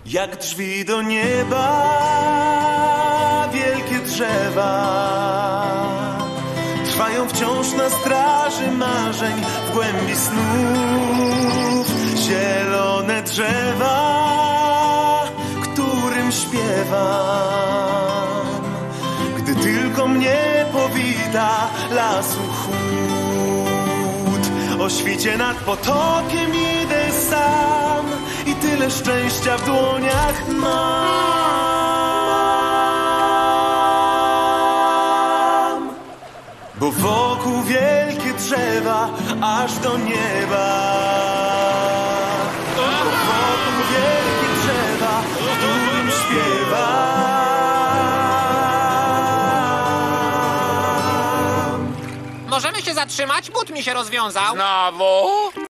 Jak drzwi do nieba, wielkie drzewa trwają wciąż na straży marzeń w głębi snów. Zielone drzewa, którym śpiewam, gdy tylko mnie powita lasu chłód. O świcie nad potokiem idę sam i tyle szczęścia w dłoniach mam. Bo wokół wielkie drzewa aż do nieba. Bo wokół wielkie drzewa, którym śpiewam. Możemy się zatrzymać? But mi się rozwiązał. Znowu?